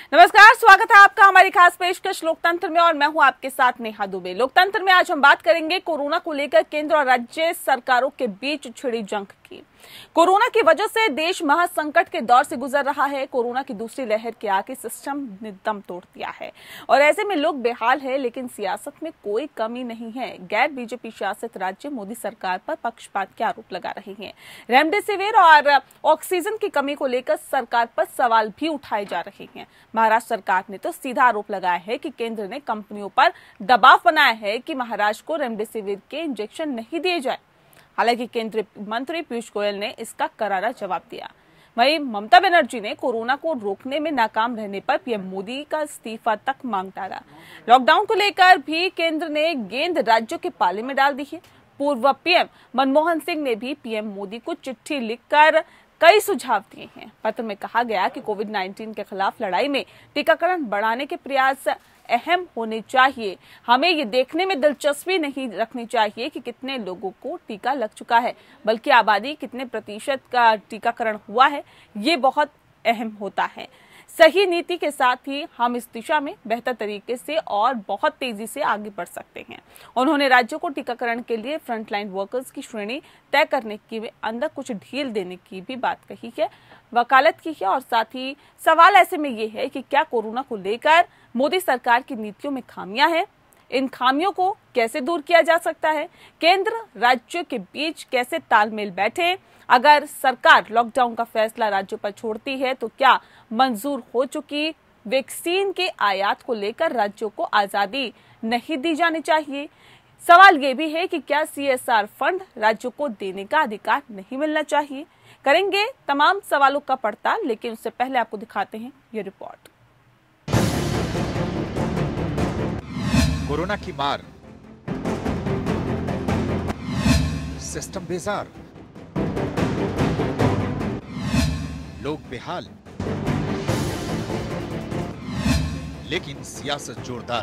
नमस्कार, स्वागत है आपका हमारी खास पेशकश लोकतंत्र में और मैं हूं आपके साथ नेहा दुबे। लोकतंत्र में आज हम बात करेंगे कोरोना को लेकर केंद्र और राज्य सरकारों के बीच छिड़ी जंग की। कोरोना की वजह से देश महासंकट के दौर से गुजर रहा है। कोरोना की दूसरी लहर के आके सिस्टम ने दम तोड़ दिया है और ऐसे में लोग बेहाल है, लेकिन सियासत में कोई कमी नहीं है। गैर बीजेपी शासित राज्य मोदी सरकार पर पक्षपात के आरोप लगा रहे हैं। रेमडेसिविर और ऑक्सीजन की कमी को लेकर सरकार पर सवाल भी उठाए जा रहे हैं। महाराष्ट्र सरकार ने तो सीधा आरोप लगाया है कि केंद्र ने कंपनियों पर दबाव बनाया है कि महाराष्ट्र को रेमडेसिविर के इंजेक्शन नहीं दिए जाए। हालांकि केंद्रीय मंत्री पीयूष गोयल ने इसका करारा जवाब दिया। वहीं ममता बनर्जी ने कोरोना को रोकने में नाकाम रहने पर पीएम मोदी का इस्तीफा तक मांग डाला। लॉकडाउन को लेकर भी केंद्र ने गेंद राज्यों के पाले में डाल दी है। पूर्व पीएम मनमोहन सिंह ने भी पीएम मोदी को चिट्ठी लिखकर कई सुझाव दिए हैं। पत्र में कहा गया कि कोविड-19 के खिलाफ लड़ाई में टीकाकरण बढ़ाने के प्रयास अहम होने चाहिए। हमें ये देखने में दिलचस्पी नहीं रखनी चाहिए कि कितने लोगों को टीका लग चुका है, बल्कि आबादी कितने प्रतिशत का टीकाकरण हुआ है, ये बहुत अहम होता है। सही नीति के साथ ही हम इस दिशा में बेहतर तरीके से और बहुत तेजी से आगे बढ़ सकते हैं। उन्होंने राज्यों को टीकाकरण के लिए फ्रंटलाइन वर्कर्स की श्रेणी तय करने के अंदर कुछ ढील देने की भी बात कही है, वकालत की है। और साथ ही सवाल ऐसे में ये है कि क्या कोरोना को लेकर मोदी सरकार की नीतियों में खामियां हैं? इन खामियों को कैसे दूर किया जा सकता है? केंद्र राज्यों के बीच कैसे तालमेल बैठे? अगर सरकार लॉकडाउन का फैसला राज्यों पर छोड़ती है तो क्या मंजूर हो चुकी वैक्सीन के आयात को लेकर राज्यों को आजादी नहीं दी जानी चाहिए? सवाल ये भी है कि क्या CSR फंड राज्यों को देने का अधिकार नहीं मिलना चाहिए? करेंगे तमाम सवालों का पड़ताल, लेकिन उससे पहले आपको दिखाते हैं ये रिपोर्ट। कोरोना की मार, सिस्टम बेजार, लोग बेहाल, लेकिन सियासत जोरदार।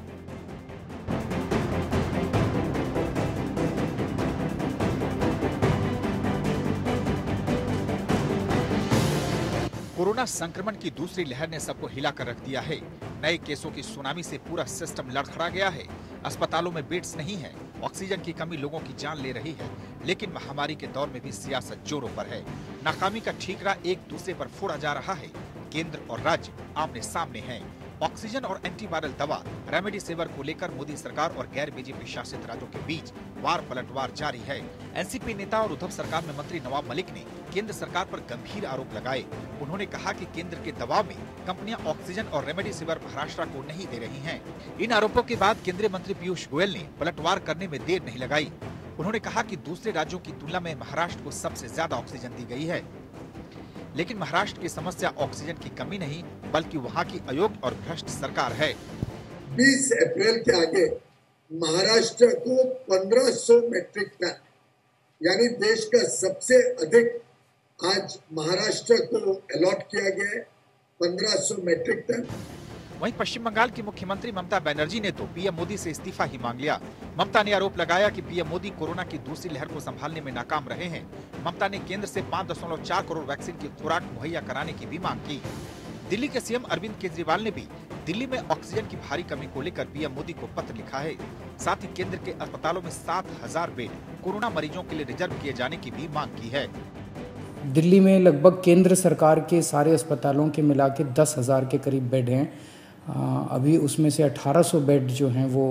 कोरोना संक्रमण की दूसरी लहर ने सबको हिला कर रख दिया है। नए केसों की सुनामी से पूरा सिस्टम लड़खड़ा गया है। अस्पतालों में बेड्स नहीं है, ऑक्सीजन की कमी लोगों की जान ले रही है। लेकिन महामारी के दौर में भी सियासत जोरों पर है। नाकामी का ठीकरा एक दूसरे पर फोड़ा जा रहा है। केंद्र और राज्य आमने सामने हैं। ऑक्सीजन और एंटीवायरल दवा रेमडेसिविर को लेकर मोदी सरकार और गैर बीजेपी शासित राज्यों के बीच वार पलटवार जारी है। एनसीपी नेता और उद्धव सरकार में मंत्री नवाब मलिक ने केंद्र सरकार पर गंभीर आरोप लगाए। उन्होंने कहा कि केंद्र के दबाव में कंपनियां ऑक्सीजन और रेमडेसिविर महाराष्ट्र को नहीं दे रही हैं। इन आरोपों के बाद केंद्रीय मंत्री पीयूष गोयल ने पलटवार करने में देर नहीं लगाई। उन्होंने कहा कि दूसरे राज्यों की तुलना में महाराष्ट्र को सबसे ज्यादा ऑक्सीजन दी गई है, लेकिन महाराष्ट्र की समस्या ऑक्सीजन की कमी नहीं बल्कि वहां की अयोग्य और भ्रष्ट सरकार है। 20 अप्रैल के आगे महाराष्ट्र को 1500 मैट्रिक टन, यानी देश का सबसे अधिक आज महाराष्ट्र को अलॉट किया गया है, 1500 मैट्रिक टन। वहीं पश्चिम बंगाल की मुख्यमंत्री ममता बनर्जी ने तो पीएम मोदी से इस्तीफा ही मांग लिया। ममता ने आरोप लगाया कि पीएम मोदी कोरोना की दूसरी लहर को संभालने में नाकाम रहे हैं। ममता ने केंद्र से 5.4 करोड़ वैक्सीन की खुराक मुहैया कराने की भी मांग की। दिल्ली के सीएम अरविंद केजरीवाल ने भी दिल्ली में ऑक्सीजन की भारी कमी को लेकर पीएम मोदी को पत्र लिखा है। साथ ही केंद्र के अस्पतालों में 7000 बेड कोरोना मरीजों के लिए रिजर्व किए जाने की भी मांग की है। दिल्ली में लगभग केंद्र सरकार के सारे अस्पतालों के मिला के 10,000 के करीब बेड हैं। अभी उसमें से 1800 बेड जो हैं वो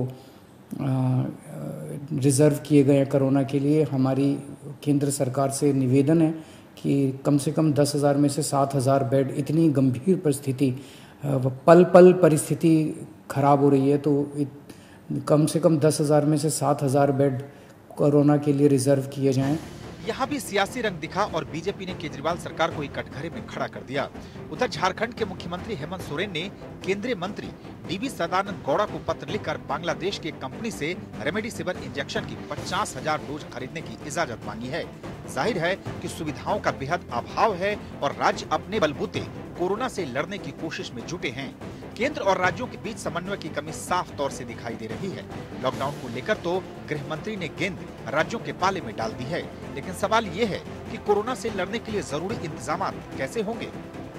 रिज़र्व किए गए हैं कोरोना के लिए। हमारी केंद्र सरकार से निवेदन है कि कम से कम 10,000 में से 7,000 बेड, इतनी गंभीर परिस्थिति, पल पल परिस्थिति खराब हो रही है, तो कम से कम 10,000 में से 7,000 बेड कोरोना के लिए रिज़र्व किए जाएं। यहाँ भी सियासी रंग दिखा और बीजेपी ने केजरीवाल सरकार को एक कटघरे में खड़ा कर दिया। उधर झारखंड के मुख्यमंत्री हेमंत सोरेन ने केंद्रीय मंत्री डीवी सदानंद गौड़ा को पत्र लिखकर बांग्लादेश की एक कंपनी से रेमडेसिविर इंजेक्शन की 50,000 डोज खरीदने की इजाजत मांगी है। जाहिर है कि सुविधाओं का बेहद अभाव है और राज्य अपने बलबूते कोरोना से लड़ने की कोशिश में जुटे हैं। केंद्र और राज्यों के बीच समन्वय की कमी साफ तौर से दिखाई दे रही है। लॉकडाउन को लेकर तो गृह मंत्री ने गेंद राज्यों के पाले में डाल दी है, लेकिन सवाल ये है कि कोरोना से लड़ने के लिए जरूरी इंतजाम कैसे होंगे।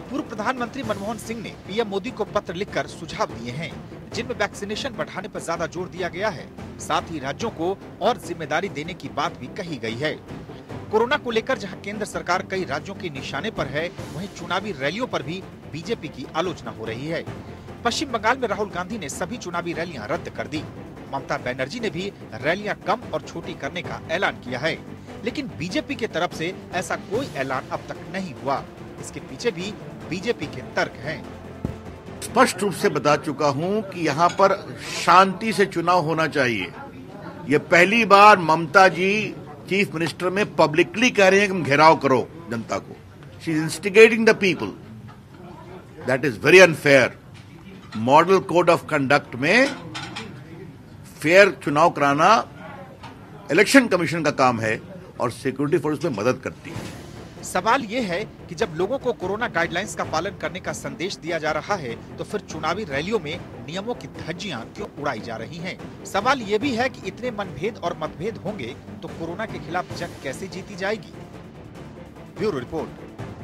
पूर्व प्रधानमंत्री मनमोहन सिंह ने पीएम मोदी को पत्र लिखकर सुझाव दिए हैं, जिनमें वैक्सीनेशन बढ़ाने पर ज्यादा जोर दिया गया है। साथ ही राज्यों को और जिम्मेदारी देने की बात भी कही गई है। कोरोना को लेकर जहां केंद्र सरकार कई राज्यों के निशाने पर है, वहीं चुनावी रैलियों पर भी बीजेपी की आलोचना हो रही है। पश्चिम बंगाल में राहुल गांधी ने सभी चुनावी रैलियां रद्द कर दी। ममता बनर्जी ने भी रैलियां कम और छोटी करने का ऐलान किया है, लेकिन बीजेपी की तरफ से ऐसा कोई ऐलान अब तक नहीं हुआ। इसके पीछे भी बीजेपी के तर्क हैं। स्पष्ट रूप से बता चुका हूं कि यहां पर शांति से चुनाव होना चाहिए। ये पहली बार ममता जी चीफ मिनिस्टर में पब्लिकली कह रहे हैं कि हम घेराव करो जनता को। She is instigating the people. That is very unfair. Model code of conduct में फेयर चुनाव कराना इलेक्शन कमीशन का काम है और सिक्योरिटी फोर्स में मदद करती है। सवाल ये है कि जब लोगों को कोरोना गाइडलाइंस का पालन करने का संदेश दिया जा रहा है, तो फिर चुनावी रैलियों में नियमों की धज्जियां क्यों उड़ाई जा रही हैं? सवाल ये भी है कि इतने मनभेद और मतभेद होंगे तो कोरोना के खिलाफ जंग कैसे जीती जाएगी? Bureau report.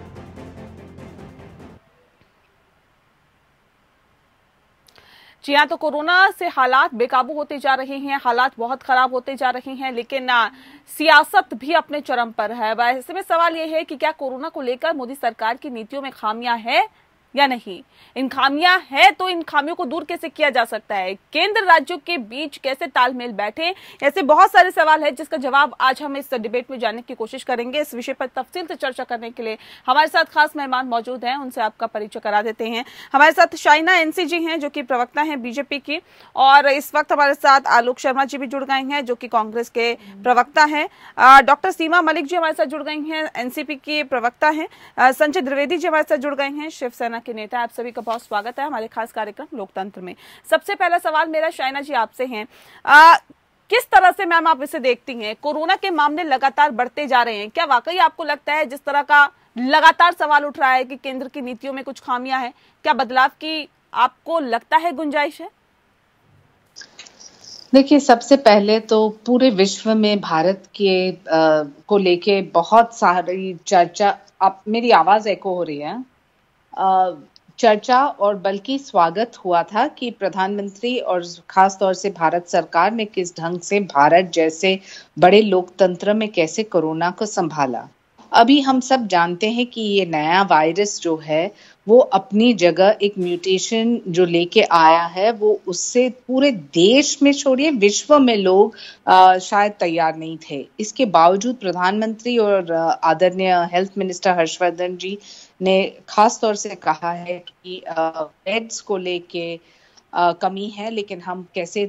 जी हाँ, तो कोरोना से हालात बेकाबू होते जा रहे हैं, हालात बहुत खराब होते जा रहे हैं, लेकिन सियासत भी अपने चरम पर है। ऐसे में सवाल ये है कि क्या कोरोना को लेकर मोदी सरकार की नीतियों में खामियां है या नहीं? इन खामियां है तो इन खामियों को दूर कैसे किया जा सकता है? केंद्र राज्यों के बीच कैसे तालमेल बैठे? ऐसे बहुत सारे सवाल है जिसका जवाब आज हम इस डिबेट में जानने की कोशिश करेंगे। इस विषय पर तफसील से चर्चा करने के लिए हमारे साथ खास मेहमान मौजूद हैं, उनसे आपका परिचय करा देते हैं। हमारे साथ शाइना एनसी जी हैं, जो कि प्रवक्ता हैं बीजेपी की, और इस वक्त हमारे साथ आलोक शर्मा जी भी जुड़ गए हैं, जो कि कांग्रेस के प्रवक्ता हैं। डॉक्टर सीमा मलिक जी हमारे साथ जुड़ गई हैं, एनसीपी की प्रवक्ता हैं। संजय द्विवेदी जी हमारे साथ जुड़ गए हैं, शिवसेना के नेता। आप सभी का बहुत स्वागत है हमारे खास कार्यक्रम लोकतंत्र में। सबसे पहला सवाल मेरा शाइना जी आपसे है, किस तरह से मैम आप इसे देखती हैं? कोरोना के मामले लगातार बढ़ते जा रहे हैं, क्या वाकई आपको लगता है जिस तरह का लगातार सवाल उठ रहा है कि केंद्र की नीतियों में कुछ खामियां हैं, क्या बदलाव की आपको लगता है गुंजाइश है? देखिए, सबसे पहले तो पूरे विश्व में भारत के को लेके बहुत सारी चर्चा। आप, मेरी आवाज एको हो रही है? चर्चा और बल्कि स्वागत हुआ था कि प्रधानमंत्री और खास तौर से भारत सरकार ने किस ढंग से भारत जैसे बड़े लोकतंत्र में कैसे कोरोना को संभाला। अभी हम सब जानते हैं कि ये नया वायरस जो है वो अपनी जगह एक म्यूटेशन जो लेके आया है, वो उससे पूरे देश में छोड़िए विश्व में लोग शायद तैयार नहीं थे। इसके बावजूद प्रधानमंत्री और आदरणीय हेल्थ मिनिस्टर हर्षवर्धन जी ने खास तौर से कहा है कि बेड्स को लेके कमी है, लेकिन हम कैसे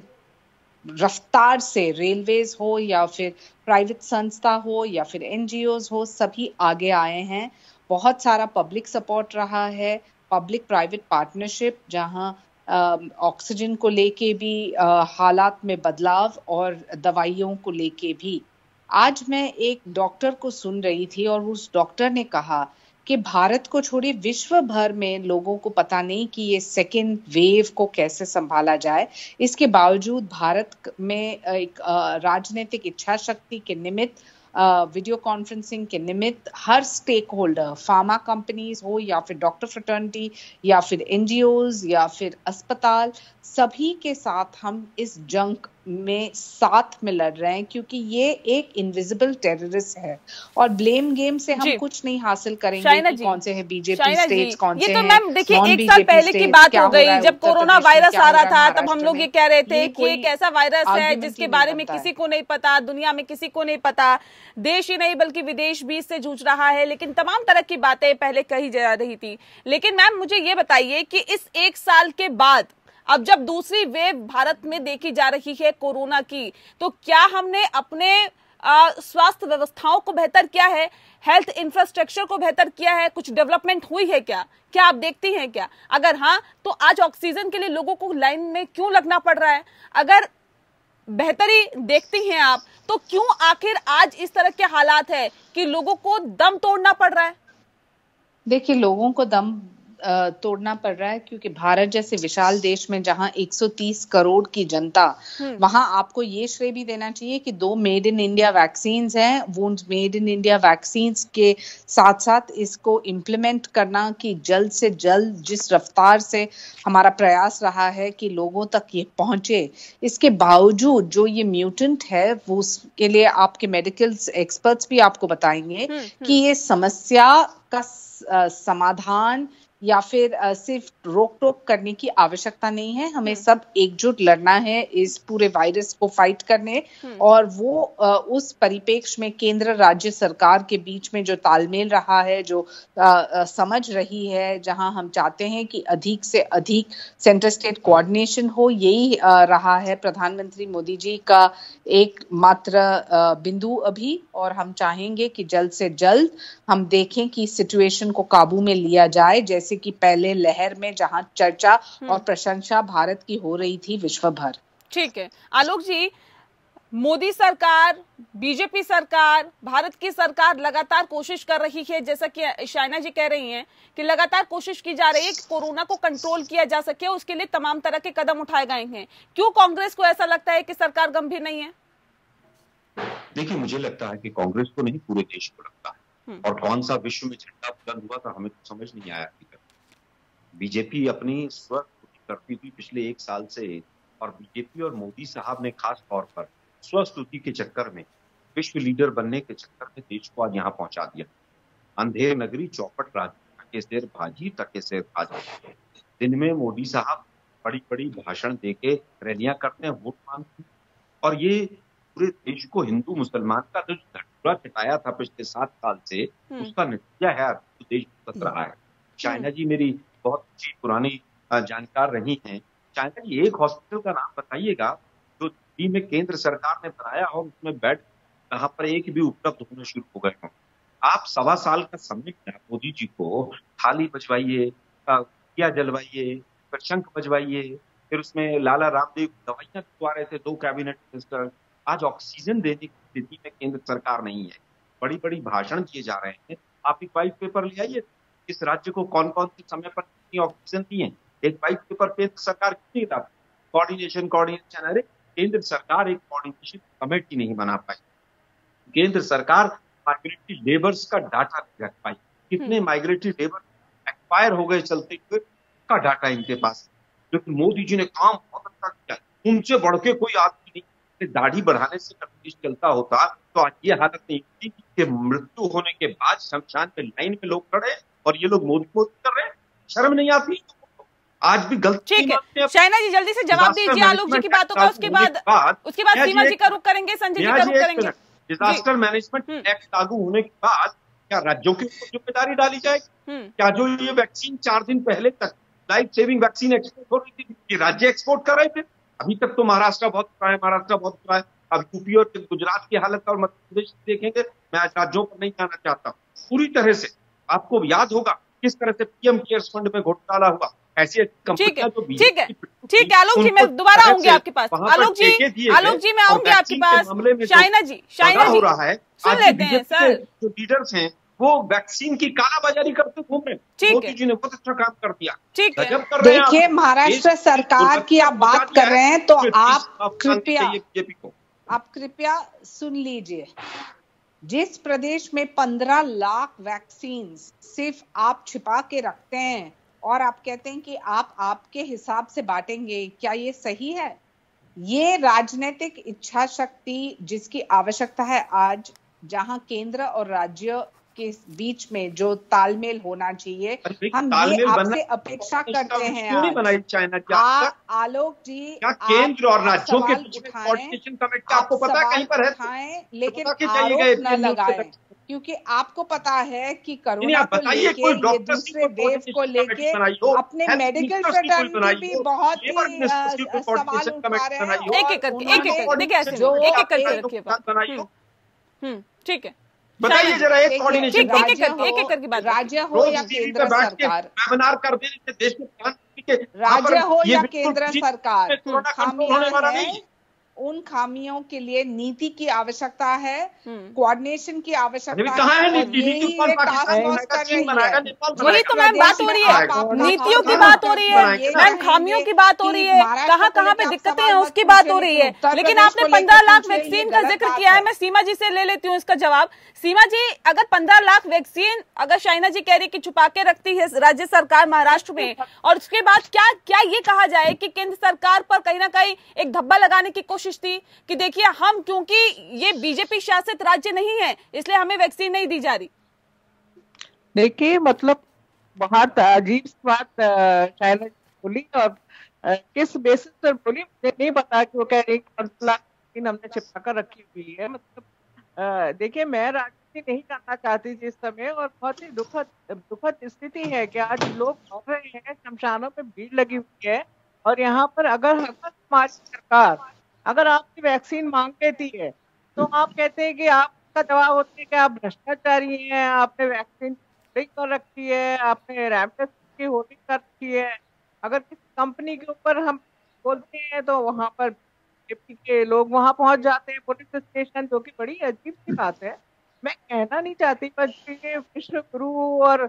रफ्तार से, रेलवेज हो या फिर प्राइवेट संस्था हो या फिर एनजीओज हो, सभी आगे आए हैं। बहुत सारा पब्लिक सपोर्ट रहा है, पब्लिक प्राइवेट पार्टनरशिप, जहां ऑक्सीजन को लेके भी हालात में बदलाव और दवाइयों को लेके भी। आज मैं एक डॉक्टर को सुन रही थी और उस डॉक्टर ने कहा कि भारत को छोड़िए विश्व भर में लोगों को पता नहीं कि ये सेकेंड वेव को कैसे संभाला जाए। इसके बावजूद भारत में एक राजनीतिक इच्छा शक्ति के निमित्त, वीडियो कॉन्फ्रेंसिंग के निमित्त हर स्टेक होल्डर, फार्मा कंपनीज हो या फिर डॉक्टर फ्रेटर्निटी या फिर एनजीओज या फिर अस्पताल, सभी के साथ हम इस जंग में साथ में लड़ रहे हैं, क्योंकि ये एक इनविजिबल टेररिस्ट है और ब्लेम गेम से हम कुछ नहीं हासिल करेंगे कि कौन से हैं बीजेपी स्टेट्स, कौन से हैं। ये तो मैम देखिए, एक साल पहले की बात हो गई जब कोरोना वायरस आ रहा था, तब हम लोग ये कह रहे थे कि एक ऐसा वायरस है जिसके बारे में किसी को नहीं पता, दुनिया में किसी को नहीं पता, देश ही नहीं बल्कि विदेश भी इससे जूझ रहा है, लेकिन तमाम तरह की बातें पहले कही जा रही थी। लेकिन मैम मुझे ये बताइए कि इस एक साल के बाद अब जब दूसरी वेव भारत में देखी जा रही है कोरोना की, तो क्या हमने अपने स्वास्थ्य व्यवस्थाओं को बेहतर किया है, हेल्थ इंफ्रास्ट्रक्चर को बेहतर किया है, कुछ डेवलपमेंट हुई है क्या आप देखती हैं क्या? अगर हाँ, तो आज ऑक्सीजन के लिए लोगों को लाइन में क्यों लगना पड़ रहा है? अगर बेहतरी देखती हैं आप, तो क्यों आखिर आज इस तरह के हालात है कि लोगों को दम तोड़ना पड़ रहा है? देखिए, लोगों को दम तोड़ना पड़ रहा है, क्योंकि भारत जैसे विशाल देश में जहां 130 करोड़ की जनता, वहां आपको ये श्रेय भी देना चाहिए कि 2 मेड इन इंडिया वैक्सीन हैं। वो मेड इन इंडिया वैक्सीन के साथ साथ इसको इम्प्लीमेंट करना कि जल्द से जल्द जिस रफ्तार से हमारा प्रयास रहा है कि लोगों तक ये पहुंचे, इसके बावजूद जो ये म्यूटेंट है वो उसके लिए आपके मेडिकल एक्सपर्ट्स भी आपको बताएंगे कि ये समस्या का समाधान या फिर सिर्फ रोक टोक करने की आवश्यकता नहीं है। हमें सब एकजुट लड़ना है इस पूरे वायरस को फाइट करने, और वो उस परिप्रेक्ष्य में केंद्र राज्य सरकार के बीच में जो तालमेल रहा है, जो समझ रही है, जहां हम चाहते हैं कि अधिक से अधिक सेंटर स्टेट कोऑर्डिनेशन हो, यही रहा है प्रधानमंत्री मोदी जी का एकमात्र बिंदु अभी। और हम चाहेंगे कि जल्द से जल्द हम देखें कि सिचुएशन को काबू में लिया जाए, जैसे कि पहले लहर में जहां चर्चा और प्रशंसा भारत की हो रही थी विश्व भर। ठीक है आलोक जी, मोदी सरकार, बीजेपी सरकार, भारत की सरकार लगातार कोशिश कर रही है, जैसा कि शाइना जी कह रही हैं कि लगातार कोशिश की जा रही है कि कोरोना को कंट्रोल किया जा सके, उसके लिए तमाम तरह के कदम उठाए गए हैं। क्यों कांग्रेस को ऐसा लगता है कि सरकार गंभीर नहीं है? देखिए, मुझे लगता है कि कांग्रेस को नहीं, पूरे देश को लगता है। और कौन सा विश्व में झंडा बुलंद हुआ था हमें तो समझ नहीं आया। बीजेपी अपनी स्वस्तुति करती थी पिछले 1 साल से, और बीजेपी और मोदी साहब ने खास तौर पर स्वस्तुति के चक्कर में, विश्व लीडर बनने के चक्कर में देश को आज यहाँ पहुंचा दिया। अंधेर नगरी चौपट राज, तके सिर भाजी तके सिर भाजी। दिन में मोदी साहब बड़ी बड़ी भाषण देके रैलियां करते हैं, वोट मांगते हैं, और ये पूरे देश को हिंदू मुसलमान का जो झगड़ा चटाया था पिछले 7 साल से, उसका नतीजा है तो देश भुगत रहा है। चाइना जी मेरी बहुत अच्छी पुरानी जानकार रही हैं। चाइना जी, एक हॉस्पिटल का नाम बताइएगा जो दिल्ली में केंद्र सरकार ने बनाया हो, उसमें बेड कहाँ पर एक भी उपलब्ध होने शुरू हो गए हों। आप 1.25 साल का समय मोदी जी को थाली बजवाइए, दिया जलवाइए, फिर शंख बजवाइए, फिर उसमें लाला रामदेव दवाइयां दिलवा रहे थे 2 कैबिनेट मिनिस्टर। आज ऑक्सीजन देने की स्थिति में केंद्र सरकार नहीं है, बड़ी बड़ी भाषण दिए जा रहे हैं। आप एक व्हाइट पेपर ले आइए, इस राज्य को कौन कौन से समय पर कितनी ऑक्सीजन दी है, एक व्हाइट पेपर केंद्र सरकार कितनी लाती। कोऑर्डिनेशन, अरे केंद्र सरकार एक कोऑर्डिनेशन कमेटी नहीं बना पाई। केंद्र सरकार माइग्रेटरी लेबर्स का डाटा नहीं रख पाई, कितने माइग्रेटरी लेबर एक्सपायर हो गए चलते हुए, का डाटा इनके पास। लेकिन मोदी जी ने काम बहुत अच्छा किया, उनसे बढ़ के कोई आदमी नहीं। दाढ़ी बढ़ाने से देश चलता होता तो आज ये हालत नहीं थी कि मृत्यु होने के बाद शमशान में लाइन में लोग खड़े और ये लोग मोदी कर रहे हैं। शर्म नहीं आती? आज भी गलती। ठीक है शाइना जी, जल्दी से जवाब दीजिए आलोक जी की बातों का, उसके बाद सीमा जी का रुख करेंगे, संजय जी का रुख करेंगे। डिजास्टर मैनेजमेंट एक्ट लागू होने के बाद क्या राज्यों के ऊपर जिम्मेदारी डाली जाएगी? क्या जो ये वैक्सीन 4 दिन पहले तक लाइफ सेविंग वैक्सीन एक्सपोर्ट हो रही थी, ये राज्य एक्सपोर्ट कर रहे थे? अभी तक तो महाराष्ट्र बहुत बुरा है, अब यूपी और गुजरात की हालत और मध्य प्रदेश देखेंगे। मैं आज राज्यों पर नहीं जाना चाहता। पूरी तरह से आपको याद होगा किस तरह से पीएम केयर्स फंड में घोटाला हुआ। ऐसी कंपनियां जो ठीक है आलोक जी, मैं दोबारा आऊंगी आपके पास। आलोक जी मैं आऊंगी आपके पास। शाइना जी हो रहा है, सुन लेते हैं सर। जो लीडर्स हैं वो वैक्सीन की कालाबाजारी करते घूम रहे हैं। मोदी जी ने बहुत अच्छा काम कर दिया। ठीक है, देखिए महाराष्ट्र सरकार की आप बात कर रहे हैं तो आप कृपया सुन लीजिए। जिस प्रदेश में 15 लाख वैक्सीन सिर्फ आप छिपा के रखते हैं और आप कहते हैं कि आप आपके हिसाब से बांटेंगे, क्या ये सही है? ये राजनीतिक इच्छा शक्ति जिसकी आवश्यकता है आज, जहां केंद्र और राज्य के बीच में जो तालमेल होना चाहिए, हम ये आपसे अपेक्षा करते हैं। आलोक जी, क्या केंद्र और राज्यों के बीच में कोऑर्डिनेशन कमेटी आपको पता है कहीं पर है? लेकिन आरोप न लगाएं, क्योंकि आपको पता है कि कोरोना को लेके, ये दूसरे वेव को लेके अपने मेडिकल फ्रेटर्निटी भी बहुत ही सवाल उठा रहे हैं। ठीक है, बताइए जरा एक कोऑर्डिनेशन की बात, राज्य हो या केंद्र सरकार, वेबिनार कर दें देश में, राज्य हो या केंद्र सरकार, कोरोना कंट्रोल होने वाला नहीं। उन खामियों के लिए नीति की आवश्यकता है, कोऑर्डिनेशन की आवश्यकता कहाँ है है। नीति? नीति कौन वही तो मैम बात हो रही है, नीतियों की बात हो रही है मैम, खामियों की बात हो रही है, कहाँ कहाँ पे दिक्कतें हैं उसकी बात हो रही है। लेकिन आपने 15 लाख वैक्सीन का जिक्र किया है, मैं सीमा जी से ले लेती हूँ इसका जवाब। सीमा जी, अगर 15 लाख वैक्सीन अगर शाइना जी कह रही कि छुपा के रखती है राज्य सरकार महाराष्ट्र में, और उसके बाद क्या ये कहा जाए कि केंद्र सरकार पर कहीं ना कहीं एक धब्बा लगाने की कोशिश थी कि देखिए हम, क्योंकि ये बीजेपी शासित राज्य नहीं है इसलिए हमें वैक्सीन नहीं दी जा रही। देखिए मतलब बहुत अजीब बात शाइना बोली, और किस बेसिस पर बोली मुझे नहीं पता कि वो कह रही है हमने छिपा कर रखी हुई है। मतलब देखिए मैं राजनीति नहीं करना चाहती जिस समय, और बहुत ही दुखद स्थिति है कि आज लोग मर रहे हैं, शमशानों में भीड़ लगी हुई है, और यहाँ पर अगर हमारी सरकार अगर आपकी वैक्सीन मांग लेती है तो आप कहते हैं कि आपका जवाब होता है कि आप भ्रष्टाचारी हैं, आपने वैक्सीन कर रखी है, आपने रेमडेसिविर की होल्डिंग कर रखी है। अगर किसी कंपनी के ऊपर हम बोलते हैं तो वहां पर बीजेपी के लोग वहां पहुंच जाते हैं, पुलिस स्टेशन, जो कि बड़ी अजीब सी बात है। मैं कहना नहीं चाहती, पर ये विश्व गुरु और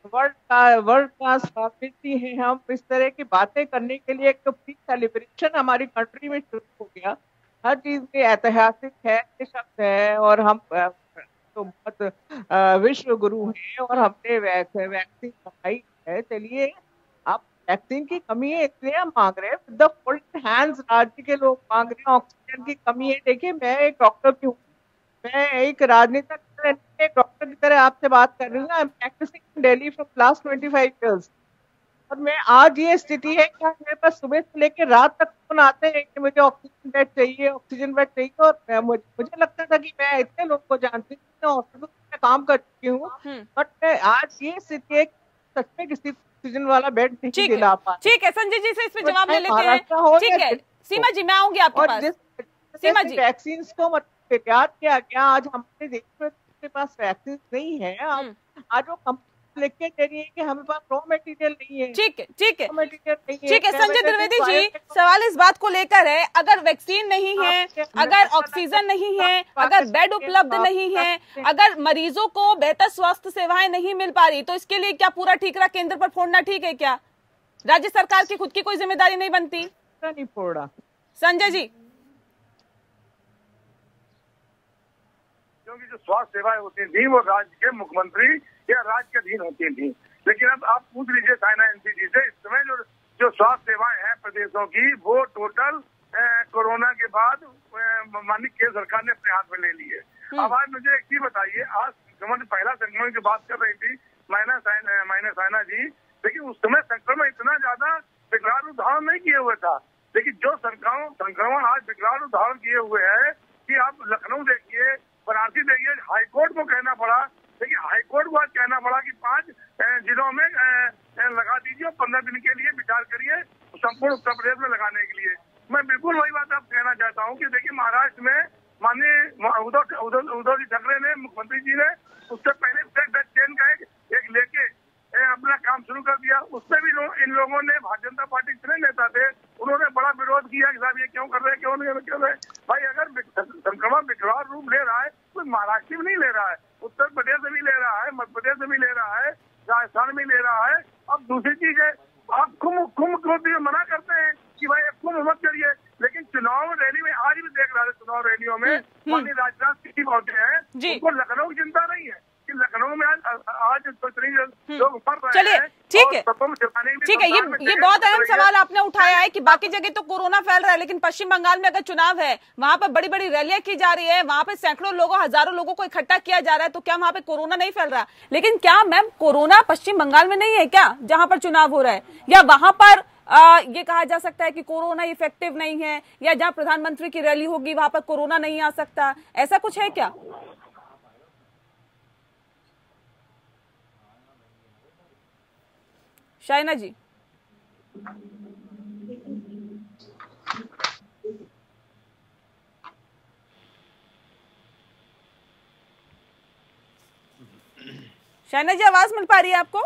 वर्ल्ड क्लास पार्टी हैं, हम इस तरह की बातें करने के लिए एक तो प्री सेलिब्रेशन हमारी कंट्री में शुरू हो गया, हर चीज में ऐतिहासिक है शब्द है, और हम तो बहुत विश्व गुरु हैं और हमने वैक्सीन मंगाई है। चलिए आप वैक्सीन की कमी है इसलिए हम मांग रहे हैं, द फुल हैंड्स राज्य के लोग मांग रहे हैं, ऑक्सीजन की कमी है। देखिए मैं एक डॉक्टर की हूँ, मैं एक राजनीतिक डॉक्टर की तरह आपसे बात कर रही हूँ। I am practising in Delhi from last 25 years, और मैं आज ये स्थिति है कि मेरे पास सुबह से लेकर रात तक फोन आते हैं कि मुझे ऑक्सीजन बेड चाहिए, ऑक्सीजन बेड चाहिए। और मुझे लगता था कि मैं इतने लोग को जानती हूँ, हॉस्पिटल में काम कर चुकी हूँ, बट मैं आज ये स्थिति है सच में किसी ऑक्सीजन वाला बेड नहीं दिला पा। ठीक है, संजय जी से इस पे जवाब ले लेते हैं। ठीक है सीमा जी, मैं आऊंगी आपके पास। सीमा जी, वैक्सीन को मतलब तैयार किया गया, आज हमारे देश में के पास वैक्सीन नहीं है, आज वो कंपनी लिख के दे रही है कि हमारे पास रॉ मटेरियल नहीं है। ठीक है ठीक है मटेरियल नहीं है। ठीक है संजय द्विवेदी जी, सवाल इस बात को लेकर है, अगर वैक्सीन नहीं है, अगर ऑक्सीजन नहीं है, अगर बेड उपलब्ध नहीं है, अगर मरीजों को बेहतर स्वास्थ्य सेवाएं नहीं मिल पा रही, तो इसके लिए क्या पूरा ठीकरा केंद्र पर फोड़ना ठीक है क्या? राज्य सरकार की खुद की कोई जिम्मेदारी नहीं बनती? नहीं फोड़ा। संजय जी, क्योंकि जो स्वास्थ्य सेवाएं होती थी वो राज्य के मुख्यमंत्री या राज्य के अधीन होती थी, लेकिन अब आप पूछ लीजिए साइना एनसी जी से, इस समय जो स्वास्थ्य सेवाएं हैं प्रदेशों की वो टोटल कोरोना के बाद माननीय केंद्र सरकार ने अपने हाथ में ले ली है। अब आज मुझे एक चीज बताइए, आज संक्रमण पहला संक्रमण की बात कर रही थी माइना साइना जी, लेकिन उस समय संक्रमण इतना ज्यादा विकराल उदाहरण नहीं किए हुए था, लेकिन जो संक्रमण आज विकराल उदाहरण किए हुए है कि आप लखनऊ देखिए, वाराणसी देखिए, हाईकोर्ट को कहना पड़ा, लेकिन हाईकोर्ट को आज कहना पड़ा कि 5 जिलों में लगा दीजिए और 15 दिन के लिए विचार करिए संपूर्ण उत्तर प्रदेश में लगाने के लिए। मैं बिल्कुल वही बात आप कहना चाहता हूँ कि देखिए महाराष्ट्र में माननीय उद्धव जी ठाकरे ने, मुख्यमंत्री जी ने उससे पहले चेन का एक लेके अपना काम शुरू कर दिया। उसमें भी इन लोगों ने, भारतीय जनता पार्टी जितने नेता थे उन्होंने बड़ा विरोध किया कि साहब ये क्यों कर रहे हैं, क्यों नहीं कर रहे। भाई अगर संक्रमण विकराल रूप ले रहा है तो महाराष्ट्र में नहीं ले रहा है, उत्तर प्रदेश में भी ले रहा है, मध्य प्रदेश में भी ले रहा है, राजस्थान में ले रहा है। अब दूसरी चीज है, आप कुंभ मना करते हैं कि भाई कुंभ मत करिए, लेकिन चुनाव रैली में आज भी देख रहा है, चुनाव रैलियों में माननीय राजनाथ सिंह पहुंचे हैं, उनको लखनऊ की चिंता नहीं है कि लखनऊ में आज लोग मर रहे हैं। चलिए ठीक है ठीक है, ये बहुत अहम सवाल आपने उठाया है कि बाकी जगह तो कोरोना फैल रहा है, लेकिन पश्चिम बंगाल में अगर चुनाव है, वहां पर बड़ी बड़ी रैलियां की जा रही है, वहां पे सैकड़ों लोगों, हजारों लोगों को इकट्ठा किया जा रहा है, तो क्या वहां पे कोरोना नहीं फैल रहा? लेकिन क्या मैम कोरोना पश्चिम बंगाल में नहीं है क्या, जहां पर चुनाव हो रहा है? या वहां पर ये कहा जा सकता है कि कोरोना इफेक्टिव नहीं है, या जहां प्रधानमंत्री की रैली होगी वहां पर कोरोना नहीं आ सकता, ऐसा कुछ है क्या? शाइना जी, शाइना जी आवाज मिल पा रही है आपको?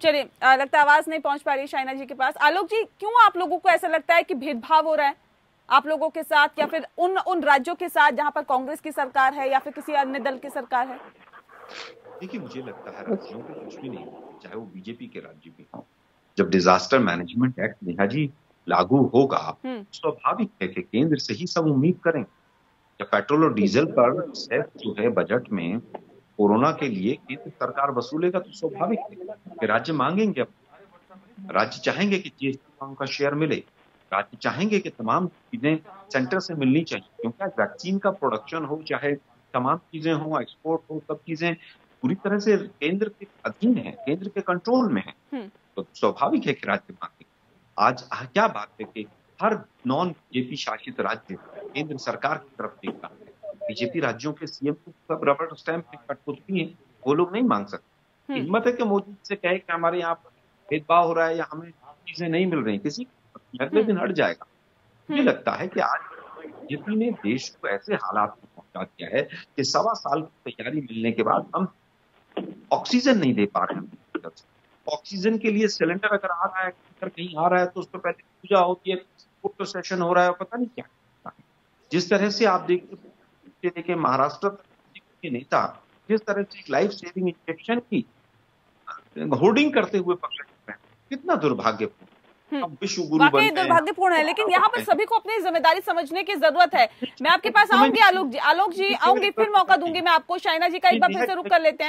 चलिए, लगता है आवाज नहीं पहुंच पा रही शाइना जी के पास। आलोक जी, क्यों आप लोगों को ऐसा लगता है कि भेदभाव हो रहा है आप लोगों के साथ, या फिर उन राज्यों के साथ जहां पर कांग्रेस की सरकार है या फिर किसी अन्य दल की सरकार है? देखिए, मुझे लगता है राज्यों को कुछ भी नहीं, चाहे वो बीजेपी के राज्य भी हों। जब disaster management act Neha ji लागू होगा, स्वाभाविक है कि केंद्र से ही सब उम्मीद करेंगे। जब पेट्रोल और डीजल पर सेस जो है बजट में कोरोना के लिए केंद्र सरकार वसूलेगा, तो स्वाभाविक है कि राज्य मांगेंगे। राज्य चाहेंगे कि जीएसटी का उनका शेयर मिले, राज्य चाहेंगे कि तमाम चीजें सेंटर से मिलनी चाहिए, क्योंकि वैक्सीन का प्रोडक्शन हो, चाहे तमाम चीजें हो, एक्सपोर्ट हो, सब चीजें पूरी तरह से केंद्र के अधीन है, केंद्र के कंट्रोल में है। तो स्वाभाविक है कि राज्य मांगे। आज क्या बात है कि हर नॉन बीजेपी शासित राज्य केंद्र सरकार की तरफ देखता है। बीजेपी राज्यों के सीएम को सब रबर स्टैंप पे कठपुतली है, वो लोग नहीं मांग सकते। हिम्मत है कि मोदी से कहे कि हमारे यहाँ भेदभाव हो रहा है या हमें चीजें नहीं मिल रही, किसी अगले दिन हट जाएगा। मुझे लगता है कि आज बीजेपी ने देश को ऐसे हालात में पहुंचा दिया है कि 1.25 साल की तैयारी मिलने के बाद हम ऑक्सीजन नहीं दे पा रहे हैं। ऑक्सीजन के लिए सिलेंडर अगर आ रहा है, अगर कहीं आ रहा है, तो उस पर पहले पूजा होती है, फोटो सेशन हो रहा है, पता नहीं क्या। जिस तरह से आप देखिए महाराष्ट्र के नेता जिस तरह से एक लाइफ सेविंग इंजेक्शन की होर्डिंग करते हुए पकड़ रहे हैं, कितना दुर्भाग्यपूर्ण। विश्व गुरु वाकई दुर्भाग्यपूर्ण है, लेकिन यहाँ पर सभी को अपनी जिम्मेदारी समझने की जरूरत है। मैं आपके पास आऊंगी आलोक जी आऊंगी, फिर मौका दूंगी मैं आपको। शाइना जी का एक बार फिर से रुक कर लेते हैं।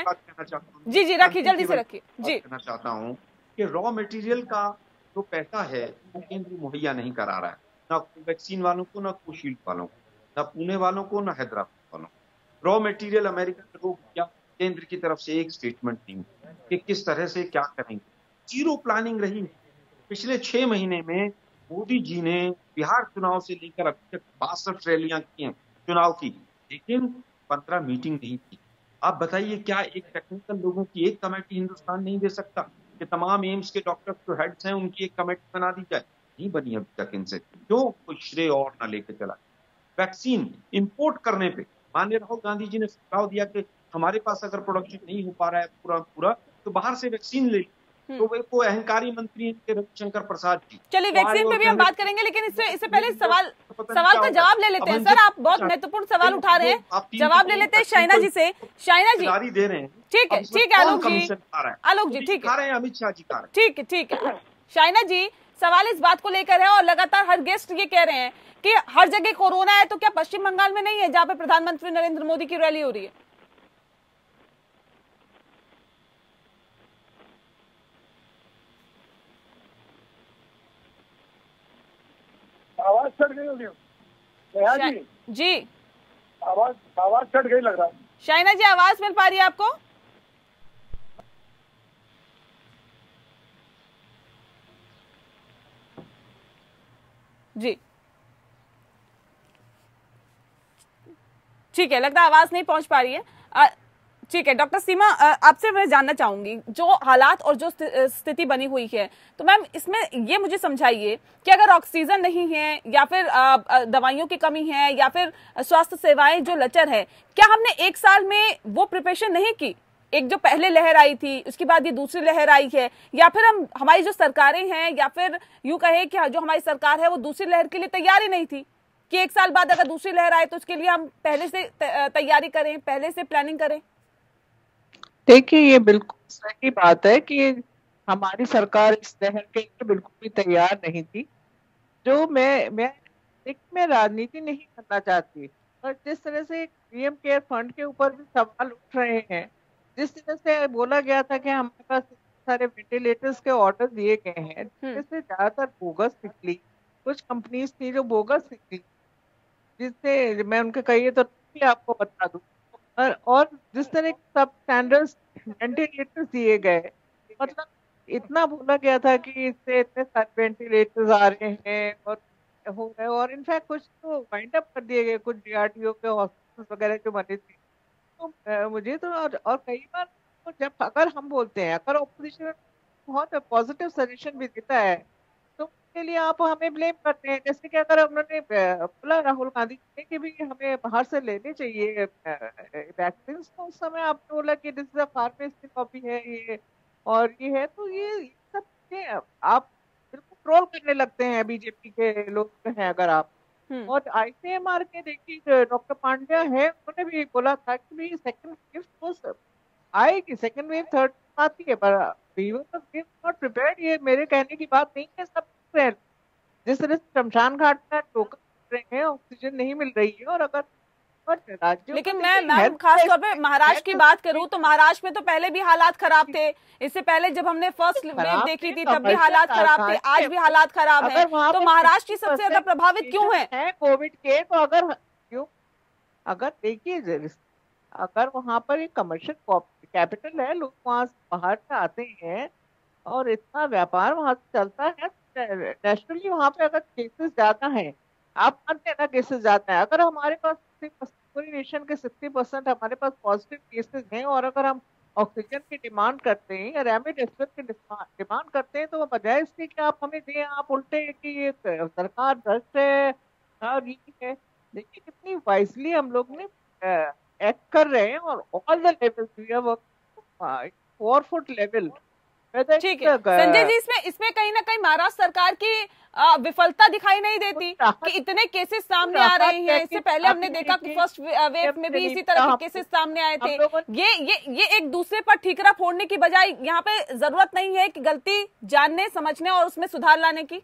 जी रखिए, जल्दी से रखिए। जी, कहना चाहता हूँ कि रॉ मटेरियल का जो पैसा है वो केंद्र मुहैया नहीं करा रहा है, ना वैक्सीन वालों को, ना कोशील्ड वालों को, ना पुणे वालों को, ना हैदराबाद वालों को। रॉ मटेरियल अमेरिका से रोक दिया, केंद्र की तरफ से एक स्टेटमेंट नहीं कि किस तरह से क्या करेंगे। जीरो प्लानिंग रही। पिछले 6 महीने में मोदी जी ने बिहार चुनाव से लेकर अभी तक 62 रैलियां की हैं चुनाव की, लेकिन 15 मीटिंग नहीं की। आप बताइए, क्या एक टेक्निकल लोगों की एक कमेटी हिंदुस्तान नहीं दे सकता कि तमाम एम्स के डॉक्टर जो हेड्स हैं उनकी एक कमेटी बना दी जाए? नहीं बनी अभी तक इनसे, क्यों कोई श्रेय और ना लेके चला। वैक्सीन इंपोर्ट करने पे माननीय राहुल गांधी जी ने सुझाव दिया कि हमारे पास अगर प्रोडक्शन नहीं हो पा रहा है पूरा तो बाहर से वैक्सीन ले। तो वो अहंकारी मंत्री रविशंकर प्रसाद जी। चलिए, वैक्सीन पे भी हम बात करेंगे, लेकिन इससे पहले सवाल का जवाब ले लेते हैं। सर, आप बहुत महत्वपूर्ण सवाल उठा रहे हैं, जवाब ले लेते हैं शाइना जी से। शाइना जी दे रहे हैं। ठीक है आलोक जी, ठीक है अमित शाह जी खा रहे हैं, ठीक है। शाइना जी, सवाल इस बात को लेकर है और लगातार हर गेस्ट ये कह रहे हैं कि हर जगह कोरोना है, तो क्या पश्चिम बंगाल में नहीं है जहाँ पे प्रधानमंत्री नरेंद्र मोदी की रैली हो रही है? आवाज कट गई होगी नेहा जी। जी, आवाज कट गई लग रहा है। शाइना जी, आवाज मिल पा रही है आपको? जी, ठीक है, लगता है आवाज नहीं पहुंच पा रही है। ठीक है डॉक्टर सीमा, आपसे मैं जानना चाहूंगी जो हालात और जो स्थिति बनी हुई है, तो मैम इसमें ये मुझे समझाइए कि अगर ऑक्सीजन नहीं है या फिर दवाइयों की कमी है या फिर स्वास्थ्य सेवाएं जो लचर है, क्या हमने 1 साल में वो प्रिपरेशन नहीं की? एक जो पहले लहर आई थी, उसके बाद ये दूसरी लहर आई है, या फिर हमारी जो सरकारें हैं, या फिर यूं कहे कि जो हमारी सरकार है वो दूसरी लहर के लिए तैयार ही नहीं थी कि 1 साल बाद अगर दूसरी लहर आए तो उसके लिए हम पहले से तैयारी करें, पहले से प्लानिंग करें? देखिए, ये बिल्कुल सही बात है कि हमारी सरकार इस लहर के लिए बिल्कुल भी तैयार नहीं थी। जो मैं राजनीति नहीं करना चाहती, और जिस तरह से पीएम केयर फंड के ऊपर भी सवाल उठ रहे हैं, जिस तरह से बोला गया था कि हमारे पास सारे वेंटिलेटर्स के ऑर्डर दिए गए हैं, जिससे ज्यादातर बोगस निकली। कुछ कंपनीज थी जो बोगस निकली, जिससे मैं उनके कहिए तो आपको बता दूं, और जिस तरह के सब स्टैंडर्ड्स वेंटिलेटर्स दिए गए, मतलब इतना बोला गया था कि इससे इतने सारे वेंटिलेटर्स आ रहे हैं और हो गए, और इनफैक्ट कुछ तो वाइंड अप कर दिए गए, कुछ डीआरडीओ के हॉस्पिटल वगैरह जो बने थे। तो मुझे तो और कई बार तो जब अगर हम बोलते हैं, अगर ऑपोजिशन बहुत पॉजिटिव सजेशन भी देता है तो उसके लिए आप हमें ब्लेम करते हैं। जैसे कि अगर उन्होंने बोला राहुल गांधी ने कि भी हमें बाहर से लेने चाहिए वैक्सीन, तो उस समय आपने बोला कि this is a pharmacy copy है, ये और ये है, तो ये सब चीजें आप बिल्कुल ट्रोल करने लगते हैं, बीजेपी के लोग हैं अगर आप। और ICMR के देखिए डॉक्टर पांड्या है, उन्होंने भी बोला था कि भाई सेकंड वेव तो आएगी, सेकंड वेव थर्ड आती है, पर वी वर नॉट प्रिपेयर्ड। ये मेरे कहने की बात नहीं है, सब जिस तरह से शमशान घाट का टोकन रहे हैं, ऑक्सीजन नहीं मिल रही है। और अगर लेकिन मैं खास तौर पे महाराष्ट्र की बात करूं तो महाराष्ट्र में तो पहले भी हालात खराब थे। इससे पहले जब हमने फर्स्ट वेव देखी थी तब भी हालात खराब थे, आज भी हालात खराब है। तो महाराष्ट्र ही सबसे ज्यादा प्रभावित क्यों है कोविड के? तो अगर देखिए, अगर वहाँ पर एक कमर्शियल कैपिटल है, लोग वहाँ बाहर से आते हैं और इतना व्यापार वहाँ से चलता है, नेचुरली वहाँ पे अगर केसेस ज्यादा हैं, आप मानते हैं ना केसेस ज्यादा है, अगर हमारे पास पूरी नेशन के 60% हमारे पास पॉजिटिव केसेस हैं, और अगर हम ऑक्सीजन की डिमांड करते हैं या रेमडेसिविर की डिमांड करते हैं, तो वो बजाय इसके कि आप हमें दें, आप उल्टे कि ये सरकार भ्रष्ट है और ये है। देखिए कितनी वाइजली हम लोग ने एक्ट कर रहे हैं, और all the levels we are working 4 foot level. ठीक है संजय जी, इसमें कहीं ना कहीं महाराष्ट्र सरकार की विफलता दिखाई नहीं देती कि इतने केसेस सामने आ रहे हैं। इससे पहले हमने देखा कि फर्स्ट वेव में भी इसी तरह के केसेस सामने आए थे। ये एक दूसरे पर ठीकरा फोड़ने की बजाय यहाँ पे जरूरत नहीं है कि गलती जानने समझने और उसमें सुधार लाने की?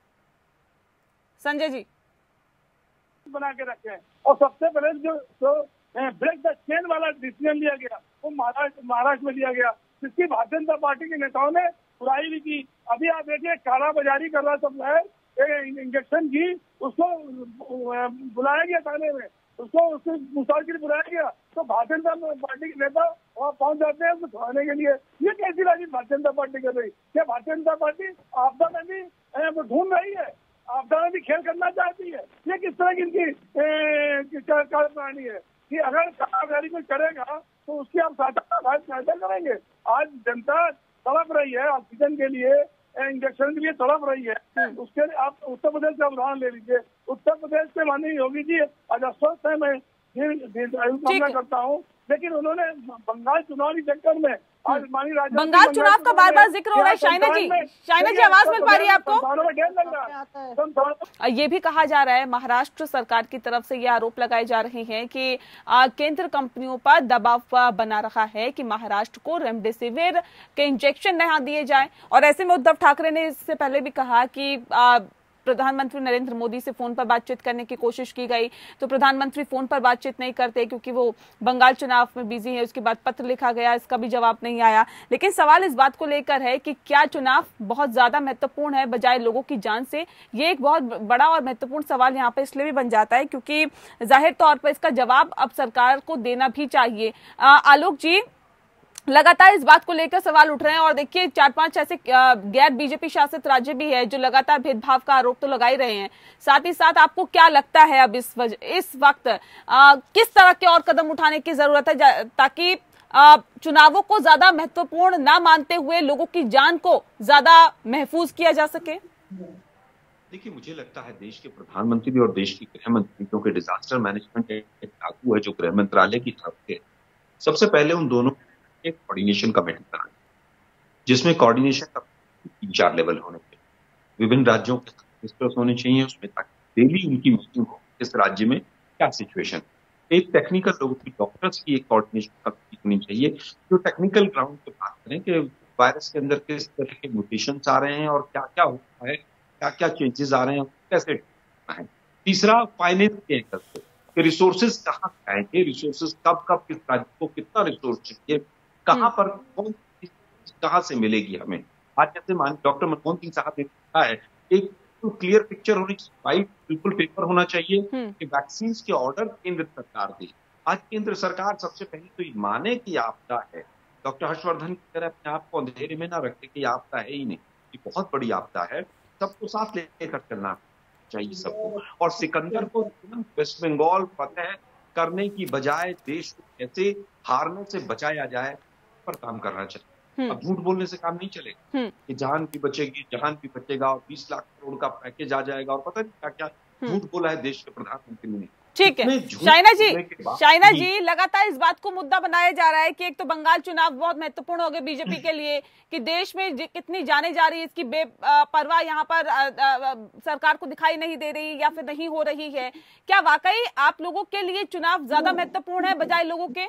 संजय जी बना के रखे हैं, और सबसे पहले जो ब्रेक द चेन वाला डिसीजन लिया गया वो महाराष्ट्र में लिया गया, जिसकी भारतीय जनता पार्टी के नेताओं ने बुराई भी की। अभी आप देखिए काला बाजारी कर रहा सब है, इंजेक्शन की उसको बुलाया गया थाने में, उसको मुसाफिर के लिए बुलाया गया, तो भारतीय जनता पार्टी के नेता वहाँ पहुंच जाते हैं उसको छुड़ाने के लिए। ये कैसी राजनीति भारतीय जनता पार्टी कर रही? क्या भारतीय जनता पार्टी आपदा में भी ढूंढ रही है, आपदा में भी खेल करना चाहती है? ये किस तरह की इनकी कार्यप्रणाली है कि अगर कालाबाजारी कोई करेगा तो उसकी आप सहायता करेंगे? आज जनता तड़प रही है ऑक्सीजन के लिए, इंजेक्शन के लिए तड़प रही है। उसके लिए आप उत्तर प्रदेश का उदाहरण ले लीजिए। उत्तर प्रदेश के माननीय योगी जी आज अस्वस्थ है, मैं कामना करता हूँ, लेकिन उन्होंने बंगाल चुनाव के चक्कर में आज बंगाल चुनाव का बार बार जिक्र हो रहा है। शाइना जी आवाज मिल पा रही है आपको? ये भी कहा जा रहा है, महाराष्ट्र सरकार की तरफ से ये आरोप लगाए जा रहे हैं कि केंद्र कंपनियों पर दबाव बना रहा है कि महाराष्ट्र को रेमडेसिविर के इंजेक्शन न दिए जाए। और ऐसे में उद्धव ठाकरे ने इससे पहले भी कहा कि प्रधानमंत्री नरेंद्र मोदी से फोन पर बातचीत करने की कोशिश की गई, तो प्रधानमंत्री फोन पर बातचीत नहीं करते क्योंकि वो बंगाल चुनाव में बिजी है। उसके बाद पत्र लिखा गया, इसका भी जवाब नहीं आया। लेकिन सवाल इस बात को लेकर है कि क्या चुनाव बहुत ज्यादा महत्वपूर्ण है बजाय लोगों की जान से? ये एक बहुत बड़ा और महत्वपूर्ण सवाल यहाँ पे इसलिए भी बन जाता है क्योंकि जाहिर तौर पर इसका जवाब अब सरकार को देना भी चाहिए। आलोक जी, लगातार इस बात को लेकर सवाल उठ रहे हैं और देखिए 4-5 ऐसे गैर बीजेपी शासित राज्य भी है जो लगातार भेदभाव का आरोप तो लगा ही रहे हैं। साथ ही साथ आपको क्या लगता है अब इस वक्त किस तरह के और कदम उठाने की जरूरत है ताकि चुनावों को ज्यादा महत्वपूर्ण ना मानते हुए लोगों की जान को ज्यादा महफूज किया जा सके? देखिए, मुझे लगता है देश के प्रधानमंत्री भी और देश की गृह मंत्री, क्योंकि डिजास्टर मैनेजमेंट एक लागू है जो गृह मंत्रालय की तरफ से, सबसे पहले उन दोनों एक कोऑर्डिनेशन कमेटी बनाई जिसमें कोऑर्डिनेशन का 3-4 लेवल होने चाहिए, विभिन्न राज्यों के मिनिस्टर्स होने चाहिए उसमें, ताकि डेली उनकी मीटिंग हो किस राज्य में क्या सिचुएशन। एक टेक्निकल लोगों की, डॉक्टर्स की एक कोऑर्डिनेशन कमेटी होनी चाहिए जो टेक्निकल ग्राउंड पे बात करें कि वायरस के अंदर किस तरह के म्यूटेशंस आ रहे हैं और क्या क्या होता है, क्या क्या चेंजेस आ रहे हैं, कैसे है। तीसरा, फाइनेंस के एंगल से रिसोर्सेज कहाँ से आएंगे, रिसोर्सेज कब किस राज्य को कितना रिसोर्स चाहिए, कहाँ पर कौन कहाँ से मिलेगी हमें। आज जैसे डॉक्टर मनमोहन सिंह साहब ने कहा है, एक तो क्लियर पिक्चर होनी चाहिए, वाइट बिल्कुल पेपर होना चाहिए कि वैक्सीन के ऑर्डर केंद्र सरकार दे। आज केंद्र सरकार सबसे पहले तो ये माने कि आपदा है, डॉक्टर हर्षवर्धन की तरह अपने आप को अंधेरे में ना रखे कि आपदा है ही नहीं, ये बहुत बड़ी आपदा है, सबको साथ लेकर चलना चाहिए सबको। और सिकंदर को वेस्ट बंगाल फतेह करने की बजाय देश को कैसे हारने से बचाया जाए पर काम करना चाहिए। अब झूठ बोलने से काम नहीं चलेगा कि जान भी बचेगी, जहान भी बचेगा और 20 लाख करोड़ का पैकेज आ जाएगा और पता नहीं क्या क्या झूठ बोला है देश के प्रधानमंत्री ने। ठीक है शाइना जी लगातार इस बात को मुद्दा बनाया जा रहा है कि एक तो बंगाल चुनाव बहुत महत्वपूर्ण हो गए बीजेपी के लिए कि देश में कितनी जाने जा रही है इसकी बेपरवाह यहाँ पर सरकार को दिखाई नहीं दे रही या फिर नहीं हो रही है। क्या वाकई आप लोगों के लिए चुनाव ज्यादा महत्वपूर्ण है बजाय लोगों के?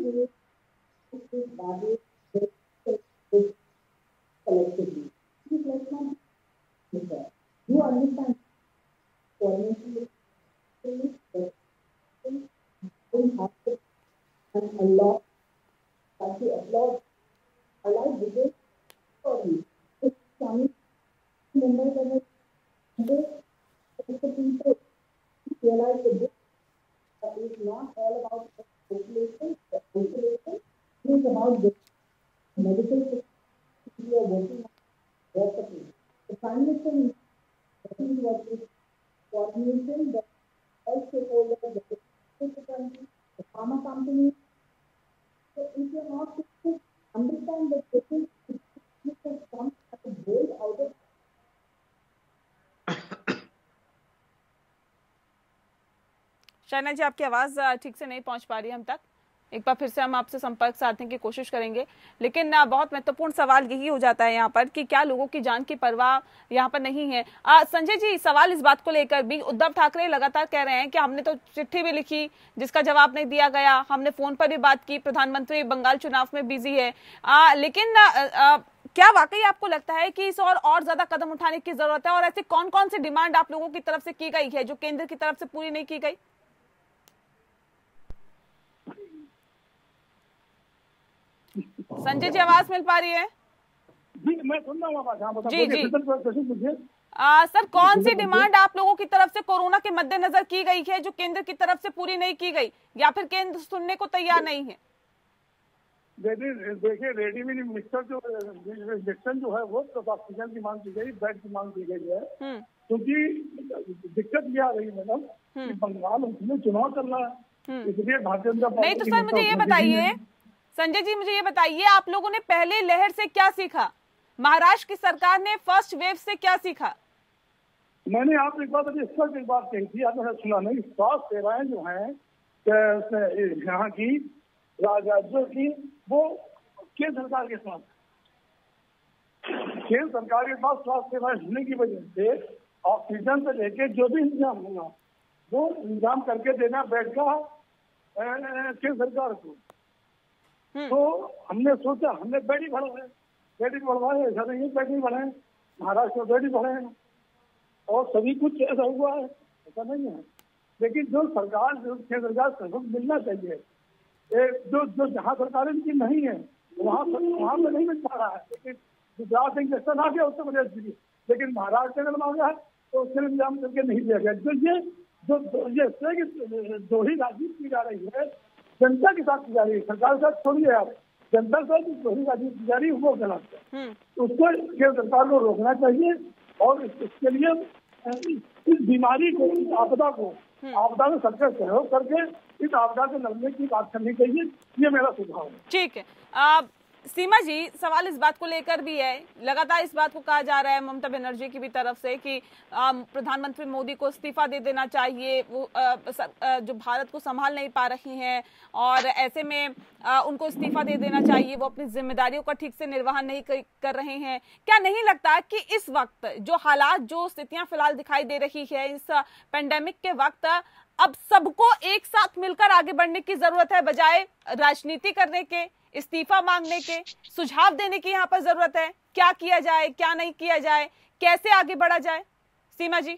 शाइना जी आपकी आवाज ठीक से नहीं पहुंच पा रही है हम तक। एक बार फिर से हम आपसे संपर्क साधने की कोशिश करेंगे, लेकिन बहुत महत्वपूर्ण सवाल यही हो जाता है यहाँ पर कि क्या लोगों की जान की परवाह यहाँ पर नहीं है। संजय जी सवाल इस बात को लेकर भी उद्धव ठाकरे लगातार कह रहे हैं कि हमने तो चिट्ठी भी लिखी जिसका जवाब नहीं दिया गया, हमने फोन पर भी बात की, प्रधानमंत्री बंगाल चुनाव में बिजी है, लेकिन क्या वाकई आपको लगता है कि इस और ज्यादा कदम उठाने की जरूरत है? और ऐसे कौन कौन सी डिमांड आप लोगों की तरफ से की गई है जो केंद्र की तरफ से पूरी नहीं की गई? संजय जी आवाज मिल पा रही है? जी मैं सुन रहा हूँ आवाज। जी जी सर कौन सी डिमांड आप लोगों की तरफ से कोरोना के मद्देनजर की गई है जो केंद्र की तरफ से पूरी नहीं की गई या फिर केंद्र सुनने को तैयार नहीं है? देखिए रेडीमेड मिक्सर जो इंजेक्शन जो है वो तो ऑक्सीजन की मांग की गई, बेड की मांग की गई है, क्योंकि दिक्कत ये आ रही है मैडम कि बंगाल उसमें चुनाव चल रहा है, इसलिए भारतीय जनता पार्टी। नहीं तो सर मुझे ये बताइए, संजय जी मुझे ये बताइए, आप लोगों ने पहले लहर से क्या सीखा? महाराष्ट्र की सरकार ने फर्स्ट वेव से क्या सीखा? मैंने आप एक बात अभी स्पष्ट एक बात कही थी, आपने सुना नहीं। स्वास्थ्य सेवाएं जो हैं यहाँ की राज्यों की वो केंद्र सरकार के साथ, केंद्र सरकार के पास स्वास्थ्य सेवाएं होने की वजह से ऑक्सीजन से लेके जो भी इंतजाम होगा वो इंतजाम करके देना बेड का केंद्र सरकार को। तो हमने सोचा हमने बेड ही बढ़ाए, बेड ही बढ़वाए, ऐसा नहीं बेड ही बढ़ाए, महाराष्ट्र में बेड ही बढ़ाए और सभी कुछ ऐसा हुआ है, ऐसा नहीं है। लेकिन जो सरकार जो केंद्र सरकार सहयोग मिलना चाहिए, जो जो जहाँ सरकारें की नहीं है वहाँ पे नहीं मिल पा रहा है। लेकिन गुजरात में इंजेक्शन आ गया उससे वजह से, लेकिन महाराष्ट्र में आ गया है तो उसके इंतजाम करके नहीं दिया गया। जो ये दो ही राजनीति की जा रही है, जनता के साथ की जा रही है, सरकार के साथ छोड़िए यार, जनता के साथ दो ही राजनीति की जा रही है वो गलत है। उसको केंद्र सरकार को रोकना चाहिए और इसके लिए इस बीमारी को, इस आपदा में सरकार सहयोग करके इस आपदा से लड़ने की बात करनी चाहिए, ये मेरा सुझाव है। ठीक है सीमा जी सवाल इस बात को लेकर भी है, लगातार इस बात को कहा जा रहा है ममता बनर्जी की भी तरफ से कि प्रधानमंत्री मोदी को इस्तीफा दे देना चाहिए, वो जो भारत को संभाल नहीं पा रही हैं और ऐसे में उनको इस्तीफा दे देना चाहिए, वो अपनी जिम्मेदारियों का ठीक से निर्वहन नहीं कर रहे हैं। क्या नहीं लगता कि इस वक्त जो हालात, जो स्थितियां फिलहाल दिखाई दे रही है इस पेंडेमिक के वक्त, अब सबको एक साथ मिलकर आगे बढ़ने की जरूरत है बजाय राजनीति करने के, इस्तीफा मांगने के, सुझाव देने की यहाँ पर जरूरत है? क्या किया जाए, क्या नहीं किया जाए, कैसे आगे बढ़ा जाए? सीमा जी।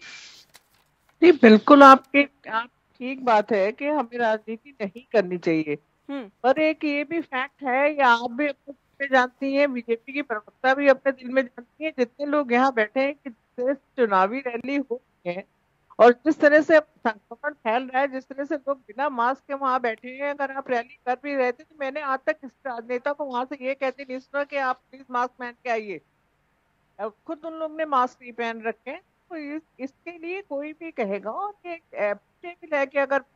जी बिल्कुल आप ठीक बात है कि हमें राजनीति नहीं करनी चाहिए, पर एक ये भी फैक्ट है, या आप भी अपने दिल में जानती हैं, बीजेपी की प्रवक्ता भी अपने दिल में जानती है, जितने लोग यहाँ बैठे हैं कि चुनावी रैली हो रही है और जिस तरह से संक्रमण फैल रहा है, जिस तरह से लोग बिना मास्क के वहां बैठे हैं, अगर आप रैली कर भी रहे थे तो मैंने आज तक इस राजनेता को वहां से ये कहते नहीं सुना कि आप प्लीज मास्क पहन के आइए। खुद उन लोग ने मास्क नहीं पहन रखे हैं, तो इसके लिए कोई भी कहेगा। और ये भी है कि अगर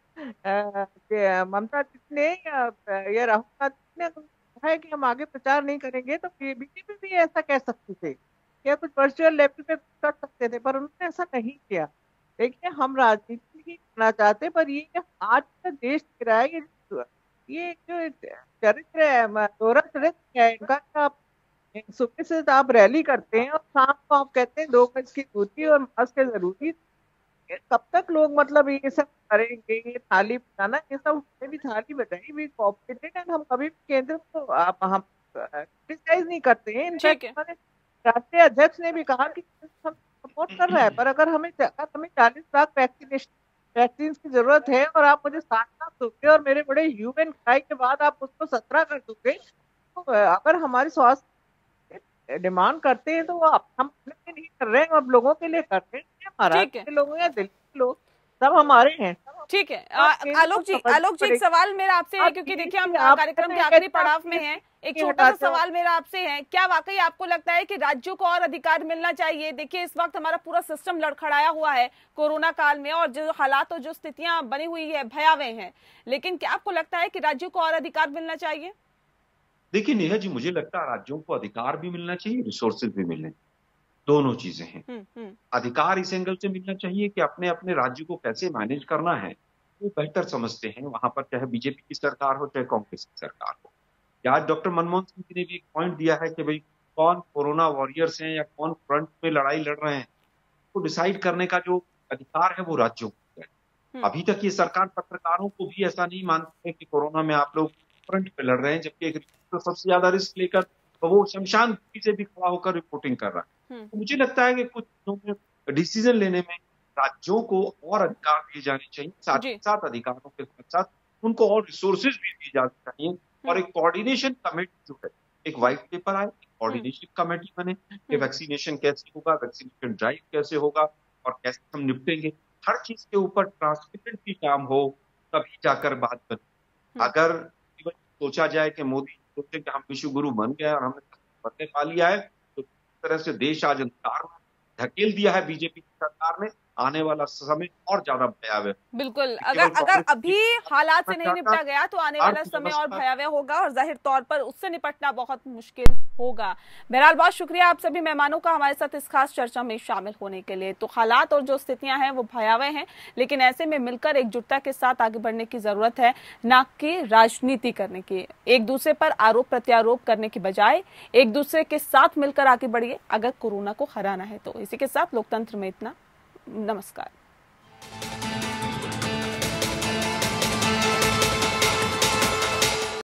ममता जी ने या राहुल गांधी ने कहा है कि हम आगे प्रचार नहीं करेंगे तो बीजेपी भी ऐसा कह सकती थी, या कुछ वर्चुअल लेवल पे कर सकते थे, पर उन्होंने ऐसा नहीं किया। देखिए हम राजनीति नहीं करना चाहते, पर ये आज का देश गिरा है, ये जो चरित्र है, दोहरा चरित्र है इनका। आप सुबह से आप रैली करते हैं और शाम को आप कहते हैं 2 गज की दूरी और मास्क जरूरी। कब तक लोग मतलब ये सब करेंगे? ये थाली बजाना, ये सब हमने भी थाली बजाई, भी कोऑपरेटेड एंड हम कभी भी केंद्र को हम क्रिटिसाइज नहीं करते हैं। इनफैक्ट हमारे राष्ट्रीय अध्यक्ष ने भी कहा कि हम सपोर्ट कर रहा है, पर अगर हमें 40 लाख वैक्सीन की जरूरत है और आप मुझे 7 लाख दोगे और मेरे बड़े ह्यूमन क्राई के बाद आप उसको 17 कर दोगे, तो अगर हमारी स्वास्थ्य डिमांड करते हैं तो हम अपने लिए नहीं कर रहे हैं, अब लोगों के लिए कर रहे हैं। महाराष्ट्र के लोग या दिल्ली के लोग सब हमारे हैं। ठीक है आलोक जी, एक सवाल मेरा आपसे है, क्योंकि देखिए हम कार्यक्रम के आखिरी पड़ाव में हैं। एक छोटा सा सवाल मेरा आपसे है, क्या वाकई आपको लगता है कि राज्यों को और अधिकार मिलना चाहिए? देखिए इस वक्त हमारा पूरा सिस्टम लड़खड़ाया हुआ है कोरोना काल में, और जो हालात और जो स्थितियां बनी हुई है भयावह हैं, लेकिन क्या आपको लगता है कि राज्यों को और अधिकार मिलना चाहिए? देखिए नेहा जी, मुझे लगता है राज्यों को अधिकार भी मिलना चाहिए, रिसोर्सेज भी मिलने, दोनों चीजें हैं। अधिकार इस एंगल से मिलना चाहिए कि अपने अपने राज्य को कैसे मैनेज करना है वो बेहतर समझते हैं, वहां पर चाहे बीजेपी की सरकार हो चाहे कांग्रेस की सरकार हो। आज डॉक्टर मनमोहन सिंह जी ने भी एक पॉइंट दिया है कि भाई कौन कोरोना वॉरियर्स हैं या कौन फ्रंट पे लड़ाई लड़ रहे हैं, तो डिसाइड करने का जो अधिकार है वो राज्यों को है। अभी तक ये सरकार पत्रकारों को भी ऐसा नहीं मानती है कि कोरोना में आप लोग फ्रंट पे लड़ रहे हैं, जबकि एक तो सबसे ज्यादा रिस्क लेकर तो वो शमशान घाटी से भी खड़ा होकर रिपोर्टिंग कर रहा है। तो मुझे लगता है कि कुछ चीजों में डिसीजन लेने में राज्यों को और अधिकार दिए जाने चाहिए, साथ ही साथ अधिकारों के साथ साथ उनको और रिसोर्सेज भी दिए जाने चाहिए, और एक कोऑर्डिनेशन कमेटी जो है, एक व्हाइट पेपर आए, कोऑर्डिनेशन कमेटी बने कि वैक्सीनेशन कैसे होगा, वैक्सीनेशन ड्राइव कैसे होगा और कैसे हम निपटेंगे, हर चीज के ऊपर ट्रांसपेरेंसी काम हो, तभी जाकर बात बने। अगर सोचा जाए कि मोदी सोचे कि हम विश्व गुरु बन गए और हमने फतेह पा लिया है, तो इस तरह से देश आज अंधकार में धकेल दिया है बीजेपी की सरकार ने, आने वाला समय और ज्यादा भयावह। बिल्कुल, अगर अभी हालात से नहीं निपटा गया तो आने वाला समय और भयावह होगा, और जाहिर तौर पर उससे निपटना बहुत मुश्किल होगा। बहरहाल बहुत शुक्रिया आप सभी मेहमानों का हमारे साथ इस खास चर्चा में शामिल होने के लिए। तो हालात और जो स्थितियां हैं वो भयावह हैं, लेकिन ऐसे में मिलकर एकजुटता के साथ आगे बढ़ने की जरूरत है, ना कि राजनीति करने की। एक दूसरे पर आरोप प्रत्यारोप करने की बजाय एक दूसरे के साथ मिलकर आगे बढ़िए अगर कोरोना को हराना है तो। इसी के साथ लोकतंत्र में इतना। नमस्कार।